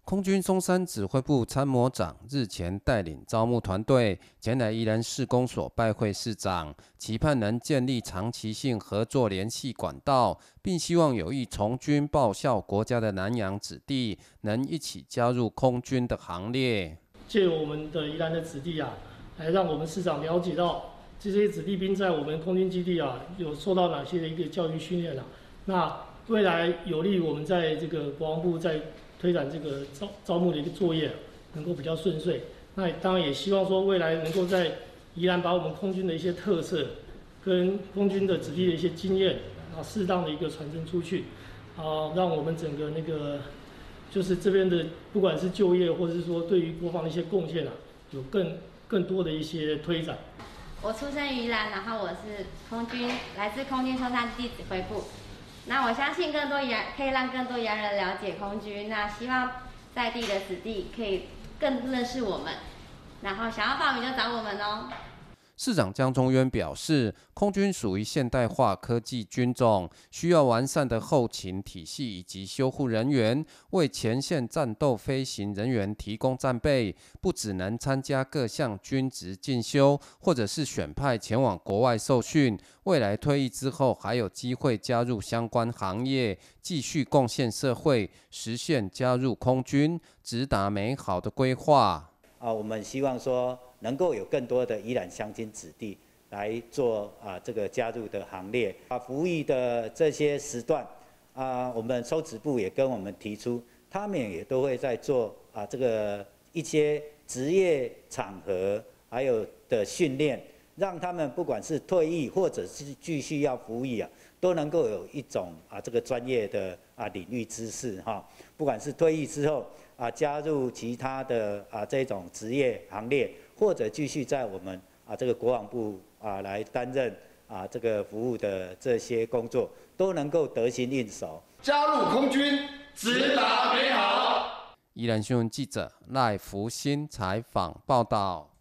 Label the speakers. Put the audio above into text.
Speaker 1: 空军松山指挥部参谋长日前带领招募团队前来宜兰市公所拜会市长，期盼能建立长期性合作联系管道，并希望有意从军报效国家的南洋子弟能一起加入空军的行列。
Speaker 2: 借我们的宜兰的子弟来让我们市长了解到这些子弟兵在我们空军基地有受到哪些的一个教育训练那未来有利于我们在这个国防部在推展这个招募的一个作业能够比较顺遂。那当然也希望说未来能够在宜兰把我们空军的一些特色跟空军的子弟的一些经验适当的一个传承出去让我们整个那个就是这边的不管是就业或者是说对于国防的一些贡献有更多的一些推展。
Speaker 3: 我出生于宜兰，然后我是来自空军松山基地指挥部。那我相信可以让更多宜兰人了解空军，那希望在地的子弟可以更认识我们，然后想要报名就找我们哦。
Speaker 1: 市长江忠渊表示，空军属于现代化科技军种，需要完善的后勤体系以及修护人员，为前线战斗飞行人员提供战备，不只能参加各项军职进修，或者是选派前往国外受训，未来退役之后还有机会加入相关行业，继续贡献社会，实现加入空军，直达美好的规划。
Speaker 4: 我们希望说能够有更多的宜兰乡亲子弟来做这个加入的行列。服役的这些时段我们收指部也跟我们提出，他们也都会在做这个一些职业场合还有的训练，让他们不管是退役或者是继续要服役都能够有一种这个专业的领域知识不管是退役之后加入其他的这种职业行列，或者继续在我们这个国防部来担任这个服务的这些工作，都能够得心应手。
Speaker 5: 加入空军，直达美好。
Speaker 1: 宜兰新闻记者赖福新采访报道。